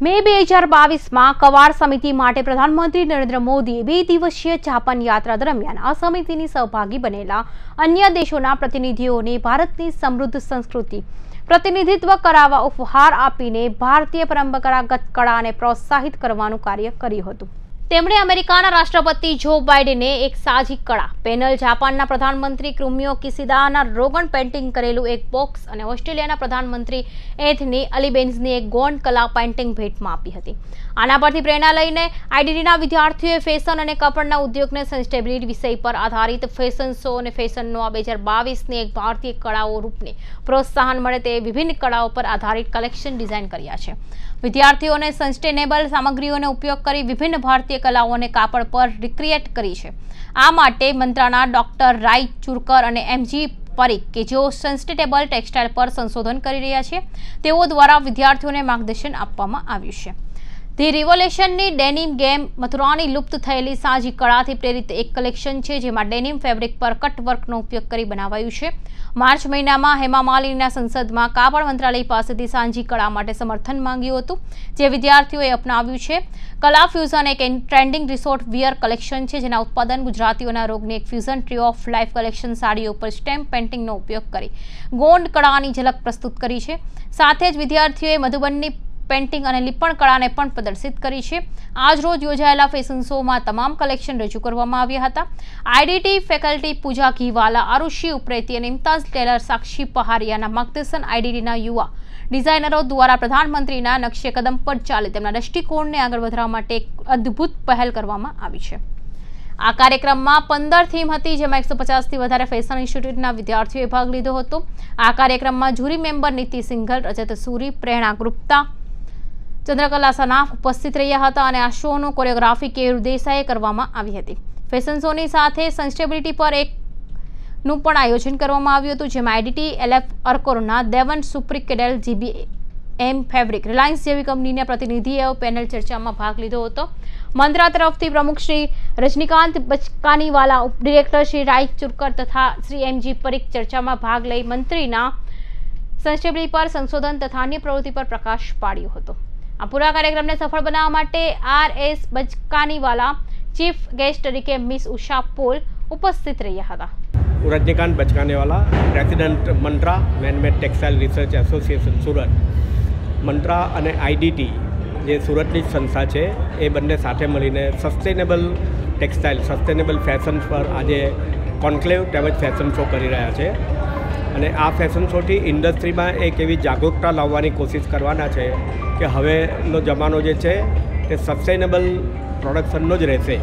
મે 2022માં Quad સમિતિ માટે પ્રધાનમંત્રી નરેન્દ્ર મોદીએ 2 દિવસીય જાપાન યાત્રા દરમિયાન આ સમિતિની સહભાગી બનેલા અન્ય દેશોના પ્રતિનિધિઓને ભારતની સમૃદ્ધ સંસ્કૃતિ પ્રતિનિધિત્વ કરાવવા ઉપહાર આપીને ભારતીય પરંપરાગત કળાને પ્રોત્સાહિત કરવાનું કાર્ય કર્યું હતું। તેમણે અમેરિકાના રાષ્ટ્રપતિ જો બાઇડેને એક સાજી કળા પેનલ, જાપાનના પ્રધાનમંત્રી ફુમિયો કિશિદાના રોગન પેઇન્ટિંગ કરેલું એક બોક્સ અને ઓસ્ટ્રેલિયાના પ્રધાનમંત્રી એન્થની અલ્બેનીઝની એક ગોંડ કલા પેઇન્ટિંગ ભેટમાં આપી હતી। આના પરથી પ્રેરણા લઈને આઈડીટીના વિદ્યાર્થીઓએ ફેશન અને કાપડના ઉદ્યોગને સસ્ટેનેબિલિટી વિષય પર આધારિત ફેશન શો અને ફેશનનો 2022ની એક ભારતીય કળાઓ રૂપને પ્રોત્સાહન મળે તે વિભિન્ન કળાઓ પર આધારિત કલેક્શન ડિઝાઇન કર્યા છે। વિદ્યાર્થીઓને સસ્ટેનેબલ સામગ્રીઓનો ઉપયોગ કરી વિભિન્ન ભારતીય કલાઓને કાપડ પર રિક્રિએટ કરી છે। આ માટે મંત્રાના ડોક્ટર રાય ચુરકર અને એમજી પરીખ કે જેઓ સસ્ટેનેબલ ટેક્સટાઇલ પર સંશોધન કરી રહ્યા છે તેઓ દ્વારા વિદ્યાર્થીઓને માર્ગદર્શન આપવામાં આવ્યું છે। ધી રિવોલ્યુશનની ડેનિમ ગેમ મથુરાની લુપ્ત થયેલી સાજી કળાથી પ્રેરિત એક કલેક્શન છે જેમાં ડેનિમ ફેબ્રિક પર કટવર્કનો ઉપયોગ કરી બનાવાયું છે। માર્ચ મહિનામાં હેમા માલિનીના સંસદમાં કાપડ મંત્રાલય પાસેથી સાંજી કળા માટે સમર્થન માંગ્યું હતું જે વિદ્યાર્થીઓએ અપનાવ્યું છે। કલા ફ્યુઝન એક ટ્રેન્ડિંગ રિસોર્ટ વિયર કલેક્શન છે જેના ઉત્પાદન ગુજરાતીઓના રોગની એક fusion tree of life collection સાડીઓ પર સ્ટેમ્પ પેઇન્ટિંગનો ઉપયોગ કરી ગોંડ કળાની ઝલક પ્રસ્તુત કરી છે। સાથે જ વિદ્યાર્થીઓએ મધુબનની પેઇન્ટિંગ અને લીપણ કળાને પણ પ્રદર્શિત કરી છે। આજ રોજ યોજાયેલા ફેશન શોમાં તમામ કલેક્શન રજૂ કરવામાં આવ્યા હતા। આઈડીટી ફેકલ્ટી પૂજા ઘીવાલા, આરુષિ ઉપરેતી અને ઇમ્તાઝ ટેલર, સાક્ષી પહારિયાના માર્ગદર્શન આઈડીટીના યુવા ડિઝાઇનરો દ્વારા પ્રધાનમંત્રીના નકશે કદમ પર ચાલે તેમના દ્રષ્ટિકોણને આગળ વધારવા માટે એક અદ્ભુત પહેલ કરવામાં આવી છે। આ કાર્યક્રમમાં 15 થીમ હતી જેમાં 150થી વધારે ફેશન ઇન્સ્ટિટ્યૂટના વિદ્યાર્થીઓએ ભાગ લીધો હતો। આ કાર્યક્રમમાં જ્યુરી મેમ્બર નીતિ સિંઘલ, રજત સુરી, પ્રેરણા ગુપ્તા, ચંદ્રકલા સનાફ ઉપસ્થિત રહ્યા હતા અને આ શોનો કોરિયોગ્રાફી કેયુર દેસાઈએ કરવામાં આવી હતી। ફેશન શોની સાથે સસ્ટેનેબિલિટી પર એકનું પણ આયોજન કરવામાં આવ્યું હતું જેમાં આઈડીટી, એલએફ અર્કોરના દેવન સુપ્રિકેડેલ, જીબીએમ ફેબ્રિક, રિલાયન્સ જેવી કંપનીના પ્રતિનિધિઓ પેનલ ચર્ચામાં ભાગ લીધો હતો। મંત્રા તરફથી પ્રમુખ શ્રી રજનીકાંત બચકાનીવાલા, ઉપડિરેક્ટર શ્રી રાય ચુરકર તથા શ્રી એમજી પરીખ ચર્ચામાં ભાગ લઈ મંત્રીના સસ્ટેનેબિલિટી પર સંશોધન તથા અન્ય પ્રવૃત્તિ પર પ્રકાશ પાડ્યો હતો। આ પૂરા કાર્યક્રમને સફળ બનાવવા માટે આરએસ બચકાનીવાલા ચીફ ગેસ્ટ તરીકે મિસ ઉષા પોલ ઉપસ્થિત રહ્યા હતા। Rajnikant Bachkaniwala, president Mantra manmade textile research association Surat. Mantra અને આઈડીટી જે સુરતની જ સંસ્થા છે એ બંને સાથે મળીને સસ્ટેનેબલ ટેક્સટાઇલ, સસ્ટેનેબલ ફેશન પર આજે કોન્ક્લેવ તેમજ ફેશન શો કરી રહ્યા છે અને આ ફેશન શોથી ઇન્ડસ્ટ્રીમાં એક એવી જાગૃતતા લાવવાની કોશિશ કરવાના છે કે હવેનો જમાનો જે છે તે સસ્ટેનેબલ પ્રોડક્શનનો જ રહેશે।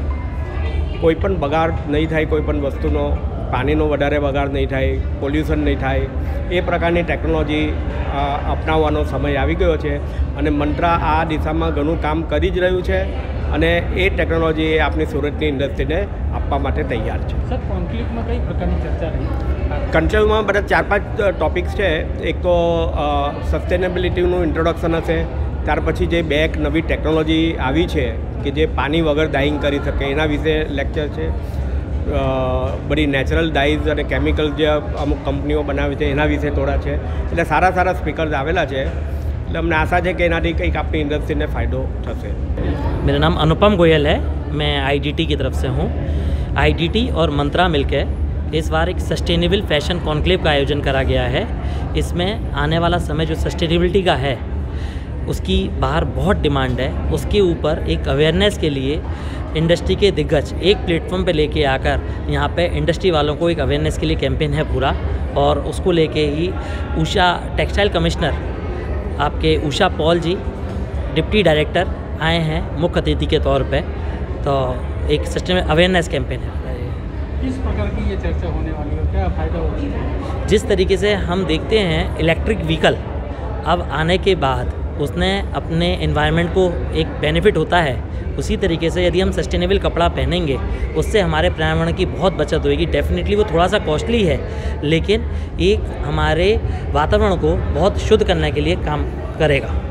કોઈ પણ બગાડ નહીં થાય, કોઈ પણ વસ્તુનો પાણીનો વધારે બગાડ નહીં થાય, પોલ્યુશન નહીં થાય, એ પ્રકારની ટેકનોલોજી અપનાવવાનો સમય આવી ગયો છે અને મંત્રા આ દિશામાં ઘણું કામ કરી જ રહ્યું છે અને એ ટેકનોલોજી એ આપણી સુરતની ઇન્ડસ્ટ્રીને આપવા માટે તૈયાર છે। સર, કોન્ક્લેવમાં કઈ પ્રકારની ચર્ચા રહી? કોન્ક્લેવમાં બધા 4-5 ટોપિક્સ છે। એક તો સસ્ટેનેબિલિટીનું ઇન્ટ્રોડક્શન હશે, ત્યાર પછી જે બે એક નવી ટેકનોલોજી આવી છે કે જે પાણી વગર ડાઇંગ કરી શકે એના વિશે લેક્ચર છે। બધી નેચરલ ડાઈઝ અને કેમિકલ જે અમુક કંપનીઓ બનાવે છે એના વિશે થોડા છે। એટલે સારા સારા સ્પીકર્સ આવેલા છે એટલે અમને આશા છે કે એનાથી કંઈક આપણી इंडस्ट्री ने फ़ायदो થશે। मेरा नाम अनुपम गोयल है, मैं आईडीटी की तरफ से हूँ। आईडीटी और मंत्रा मिलकर इस बार एक सस्टेनेबल फैशन कॉन्क्लेव का आयोजन करा गया है। इसमें आने वाला समय जो सस्टेनेबिलिटी का है उसकी बाहर बहुत डिमांड है, उसके ऊपर एक अवेयरनेस के लिए इंडस्ट्री के दिग्गज एक प्लेटफॉर्म पे लेके आकर यहाँ पे इंडस्ट्री वालों को एक अवेयरनेस के लिए कैंपेन है पूरा, और उसको लेके ही उषा टेक्सटाइल कमिश्नर आपके उषा पॉल जी, डिप्टी डायरेक्टर आए हैं मुख्य अतिथि के तौर पे। तो एक सस्टेनेबल अवेयरनेस कैंपेन है। किस प्रकार की ये चर्चा होने वाली है, क्या फ़ायदा होगा? जिस तरीके से हम देखते हैं इलेक्ट्रिक व्हीकल अब आने के बाद उसने अपने एनवायरनमेंट को एक बेनिफिट होता है, उसी तरीके से यदि हम सस्टेनेबल कपड़ा पहनेंगे उससे हमारे पर्यावरण की बहुत बचत होगी। डेफिनेटली वो थोड़ा सा कॉस्टली है लेकिन एक हमारे वातावरण को बहुत शुद्ध करने के लिए काम करेगा।